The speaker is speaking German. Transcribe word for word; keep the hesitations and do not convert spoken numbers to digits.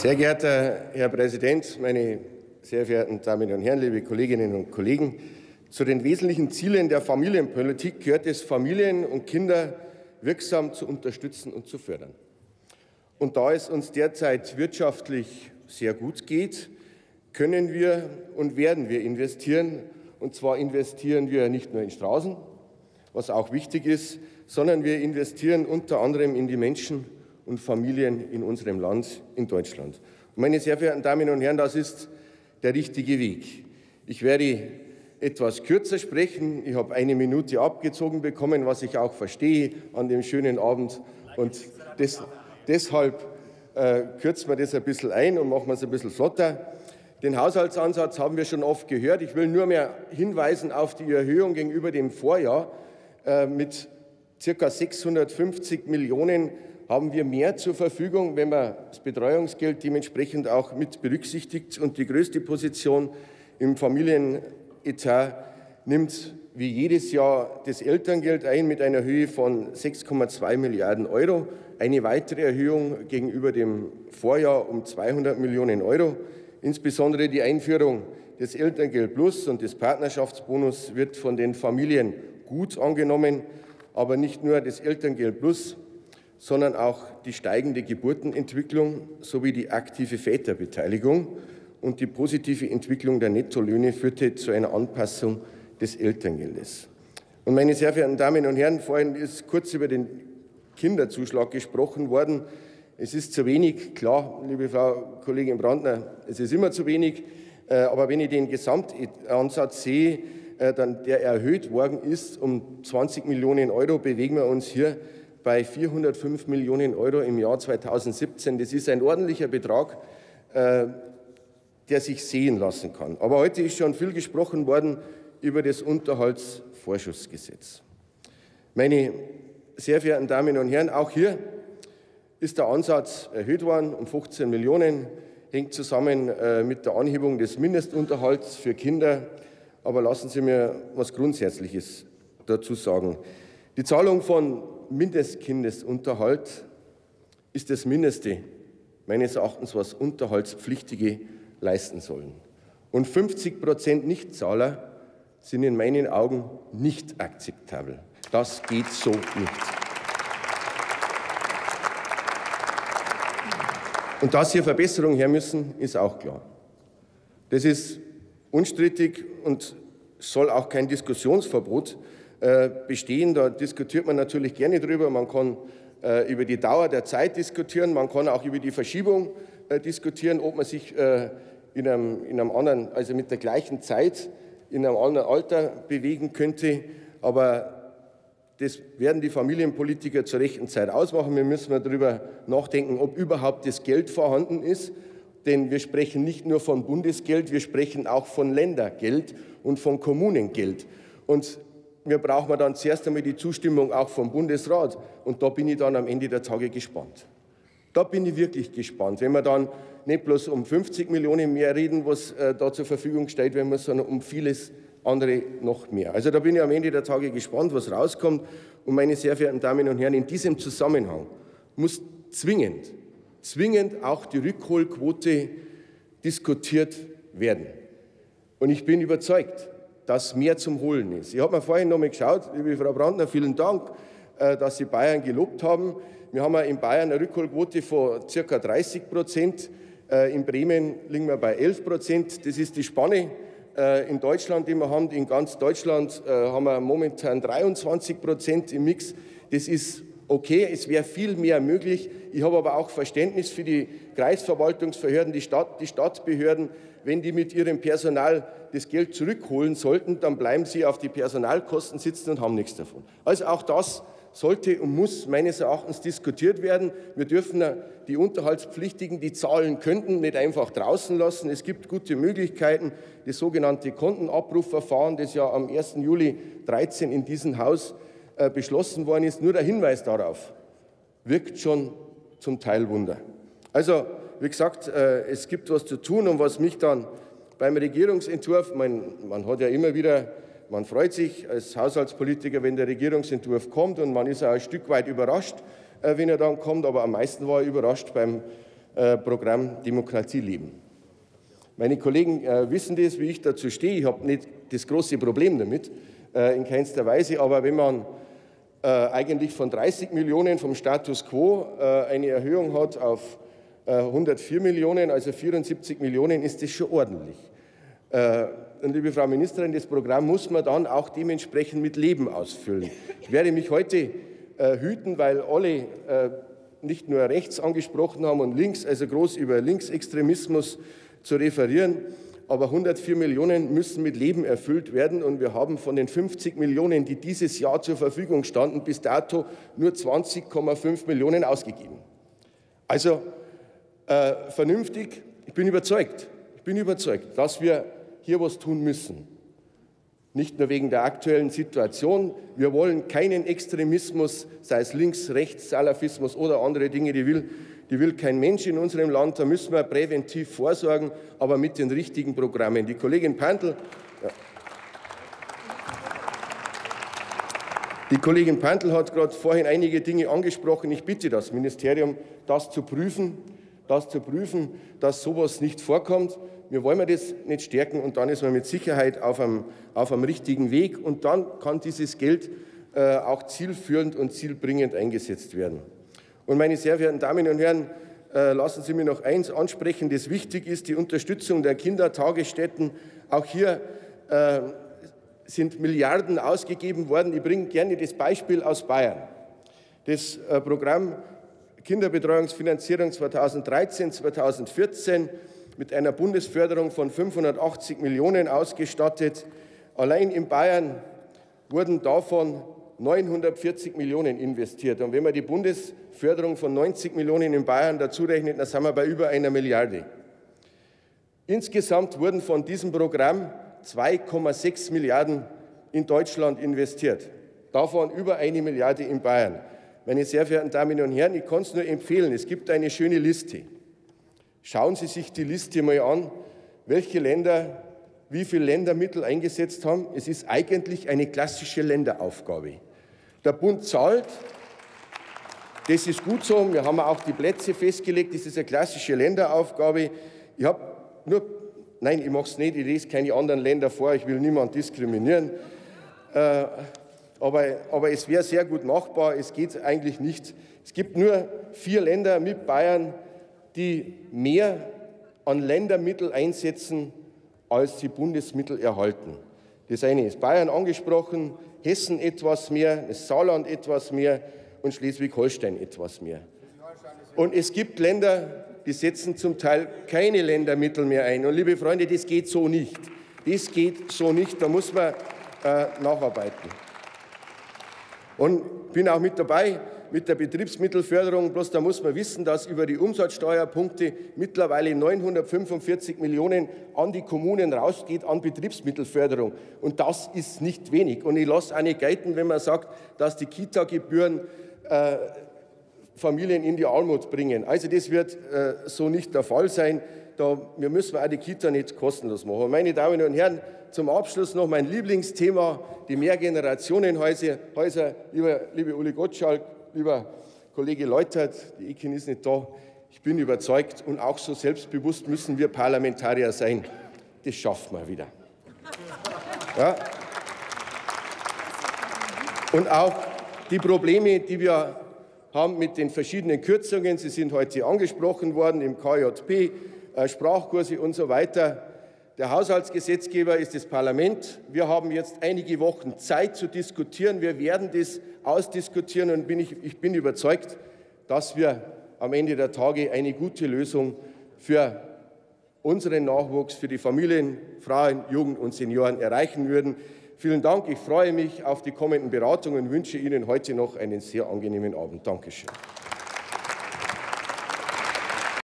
Sehr geehrter Herr Präsident, meine sehr verehrten Damen und Herren, liebe Kolleginnen und Kollegen! Zu den wesentlichen Zielen der Familienpolitik gehört es, Familien und Kinder wirksam zu unterstützen und zu fördern. Und da es uns derzeit wirtschaftlich sehr gut geht, können wir und werden wir investieren. Und zwar investieren wir nicht nur in Straßen, was auch wichtig ist, sondern wir investieren unter anderem in die Menschen und Familien in unserem Land, in Deutschland. Und meine sehr verehrten Damen und Herren, das ist der richtige Weg. Ich werde etwas kürzer sprechen. Ich habe eine Minute abgezogen bekommen, was ich auch verstehe an dem schönen Abend. Und des, deshalb äh, kürzen wir das ein bisschen ein und machen wir es ein bisschen flotter. Den Haushaltsansatz haben wir schon oft gehört. Ich will nur mehr hinweisen auf die Erhöhung gegenüber dem Vorjahr. Äh, mit ca. sechshundertfünfzig Millionen haben wir mehr zur Verfügung, wenn man das Betreuungsgeld dementsprechend auch mit berücksichtigt. Und die größte Position im Familienetat nimmt wie jedes Jahr das Elterngeld ein mit einer Höhe von sechs Komma zwei Milliarden Euro. Eine weitere Erhöhung gegenüber dem Vorjahr um zweihundert Millionen Euro. Insbesondere die Einführung des Elterngeld Plus und des Partnerschaftsbonus wird von den Familien gut angenommen. Aber nicht nur das Elterngeld Plus, sondern auch die steigende Geburtenentwicklung sowie die aktive Väterbeteiligung und die positive Entwicklung der Nettolöhne führte zu einer Anpassung des Elterngeldes. Und meine sehr verehrten Damen und Herren, vorhin ist kurz über den Kinderzuschlag gesprochen worden. Es ist zu wenig, klar, liebe Frau Kollegin Brandner, es ist immer zu wenig. Aber wenn ich den Gesamtansatz sehe, dann der erhöht worden ist um zwanzig Millionen Euro, bewegen wir uns hier bei vierhundertfünf Millionen Euro im Jahr zweitausendsiebzehn. Das ist ein ordentlicher Betrag, der sich sehen lassen kann. Aber heute ist schon viel gesprochen worden über das Unterhaltsvorschussgesetz. Meine sehr verehrten Damen und Herren, auch hier ist der Ansatz erhöht worden um fünfzehn Millionen, hängt zusammen mit der Anhebung des Mindestunterhalts für Kinder. Aber lassen Sie mir etwas Grundsätzliches dazu sagen. Die Zahlung von Mindestkindesunterhalt ist das Mindeste, meines Erachtens, was Unterhaltspflichtige leisten sollen. Und fünfzig Prozent Nichtzahler sind in meinen Augen nicht akzeptabel. Das geht so nicht. Und dass hier Verbesserungen her müssen, ist auch klar. Das ist unstrittig und soll auch kein Diskussionsverbot äh, bestehen. Da diskutiert man natürlich gerne drüber. Man kann äh, über die Dauer der Zeit diskutieren. Man kann auch über die Verschiebung äh, diskutieren, ob man sich äh, in, einem, in einem anderen, also mit der gleichen Zeit in einem anderen Alter bewegen könnte. Aber das werden die Familienpolitiker zur rechten Zeit ausmachen. Wir müssen mal darüber nachdenken, ob überhaupt das Geld vorhanden ist. Denn wir sprechen nicht nur von Bundesgeld, wir sprechen auch von Ländergeld und von Kommunengeld. Und wir brauchen dann zuerst einmal die Zustimmung auch vom Bundesrat. Und da bin ich dann am Ende der Tage gespannt. Da bin ich wirklich gespannt, wenn wir dann nicht bloß um fünfzig Millionen mehr reden, was äh, da zur Verfügung steht, wenn wir, sondern um vieles andere noch mehr. Also da bin ich am Ende der Tage gespannt, was rauskommt. Und meine sehr verehrten Damen und Herren, in diesem Zusammenhang muss zwingend zwingend auch die Rückholquote diskutiert werden. Und ich bin überzeugt, dass mehr zum Holen ist. Ich habe mir vorhin noch mal geschaut, liebe Frau Brandner, vielen Dank, dass Sie Bayern gelobt haben. Wir haben in Bayern eine Rückholquote von ca. dreißig Prozent. In Bremen liegen wir bei elf Prozent. Das ist die Spanne in Deutschland, die wir haben. In ganz Deutschland haben wir momentan dreiundzwanzig Prozent im Mix. Das ist okay, es wäre viel mehr möglich. Ich habe aber auch Verständnis für die Kreisverwaltungsbehörden, die, Stadt, die Stadtbehörden. Wenn die mit ihrem Personal das Geld zurückholen sollten, dann bleiben sie auf die Personalkosten sitzen und haben nichts davon. Also auch das sollte und muss meines Erachtens diskutiert werden. Wir dürfen die Unterhaltspflichtigen, die zahlen könnten, nicht einfach draußen lassen. Es gibt gute Möglichkeiten. Das sogenannte Kontenabrufverfahren, das ja am ersten Juli dreizehn in diesem Haus beschlossen worden ist. Nur der Hinweis darauf wirkt schon zum Teil Wunder. Also, wie gesagt, es gibt was zu tun und was mich dann beim Regierungsentwurf, man, man hat ja immer wieder, man freut sich als Haushaltspolitiker, wenn der Regierungsentwurf kommt und man ist auch ein Stück weit überrascht, wenn er dann kommt, aber am meisten war ich überrascht beim äh, Programm Demokratie leben. Meine Kollegen äh, wissen das, wie ich dazu stehe. Ich habe nicht das große Problem damit, äh, in keinster Weise. Aber wenn man äh, eigentlich von dreißig Millionen vom Status quo äh, eine Erhöhung hat auf äh, hundertvier Millionen, also vierundsiebzig Millionen, ist das schon ordentlich. Äh, und liebe Frau Ministerin, das Programm muss man dann auch dementsprechend mit Leben ausfüllen. Ich werde mich heute äh, hüten, weil alle äh, nicht nur rechts angesprochen haben und links, also groß über Linksextremismus zu referieren, aber hundertvier Millionen müssen mit Leben erfüllt werden und wir haben von den fünfzig Millionen, die dieses Jahr zur Verfügung standen, bis dato nur zwanzig Komma fünf Millionen ausgegeben. Also äh, vernünftig, ich bin überzeugt, ich bin überzeugt, dass wir hier was tun müssen. Nicht nur wegen der aktuellen Situation. Wir wollen keinen Extremismus, sei es links, rechts, Salafismus oder andere Dinge, die will, die will kein Mensch in unserem Land. Da müssen wir präventiv vorsorgen, aber mit den richtigen Programmen. Die Kollegin Pantl, ja. Die Kollegin Pantl hat gerade vorhin einige Dinge angesprochen. Ich bitte das Ministerium, das zu prüfen, das zu prüfen, dass sowas nicht vorkommt. Wir wollen das nicht stärken und dann ist man mit Sicherheit auf einem, auf einem richtigen Weg und dann kann dieses Geld äh, auch zielführend und zielbringend eingesetzt werden. Und meine sehr verehrten Damen und Herren, äh, lassen Sie mich noch eins ansprechen, das wichtig ist, die Unterstützung der Kindertagesstätten. Auch hier äh, sind Milliarden ausgegeben worden. Ich bringe gerne das Beispiel aus Bayern. Das äh, Programm Kinderbetreuungsfinanzierung zweitausenddreizehn bis zweitausendvierzehn mit einer Bundesförderung von fünfhundertachtzig Millionen ausgestattet. Allein in Bayern wurden davon neunhundertvierzig Millionen investiert. Und wenn man die Bundesförderung von neunzig Millionen in Bayern dazu rechnet, dann sind wir bei über einer Milliarde. Insgesamt wurden von diesem Programm zwei Komma sechs Milliarden in Deutschland investiert. Davon über eine Milliarde in Bayern. Meine sehr verehrten Damen und Herren, ich kann es nur empfehlen, es gibt eine schöne Liste. Schauen Sie sich die Liste mal an, welche Länder wie viel Ländermittel eingesetzt haben. Es ist eigentlich eine klassische Länderaufgabe. Der Bund zahlt, das ist gut so, wir haben auch die Plätze festgelegt, das ist eine klassische Länderaufgabe. Ich habe nur, nein, ich mache es nicht, ich lese keine anderen Länder vor, ich will niemanden diskriminieren. Äh, aber, aber es wäre sehr gut machbar, es geht eigentlich nicht. Es gibt nur vier Länder mit Bayern, die mehr an Ländermittel einsetzen, als sie Bundesmittel erhalten. Das eine ist Bayern angesprochen, Hessen etwas mehr, das Saarland etwas mehr und Schleswig-Holstein etwas mehr. Und es gibt Länder, die setzen zum Teil keine Ländermittel mehr ein. Und liebe Freunde, das geht so nicht. Das geht so nicht, da muss man äh, nacharbeiten. Und ich bin auch mit dabei mit der Betriebsmittelförderung, bloß da muss man wissen, dass über die Umsatzsteuerpunkte mittlerweile neunhundertfünfundvierzig Millionen an die Kommunen rausgeht an Betriebsmittelförderung. Und das ist nicht wenig. Und ich lasse auch nicht gelten, wenn man sagt, dass die Kita-Gebühren äh, Familien in die Armut bringen. Also das wird äh, so nicht der Fall sein. Da, wir müssen auch die Kita nicht kostenlos machen. Meine Damen und Herren, zum Abschluss noch mein Lieblingsthema, die Mehrgenerationenhäuser. Häuser, lieber, liebe Uli Gottschalk, lieber Kollege Leutert, die Ekin ist nicht da. Ich bin überzeugt und auch so selbstbewusst müssen wir Parlamentarier sein. Das schaffen wir wieder. Ja. Und auch die Probleme, die wir haben mit den verschiedenen Kürzungen, sie sind heute angesprochen worden, im K J P, äh, Sprachkurse und so weiter. Der Haushaltsgesetzgeber ist das Parlament. Wir haben jetzt einige Wochen Zeit zu diskutieren. Wir werden das ausdiskutieren und bin ich, ich bin überzeugt, dass wir am Ende der Tage eine gute Lösung für unseren Nachwuchs, für die Familien, Frauen, Jugend und Senioren erreichen würden. Vielen Dank. Ich freue mich auf die kommenden Beratungen und wünsche Ihnen heute noch einen sehr angenehmen Abend. Dankeschön.